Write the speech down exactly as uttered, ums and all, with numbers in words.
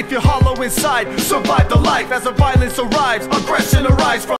if you're hollow inside, survive the life. As the violence arrives, aggression arrives from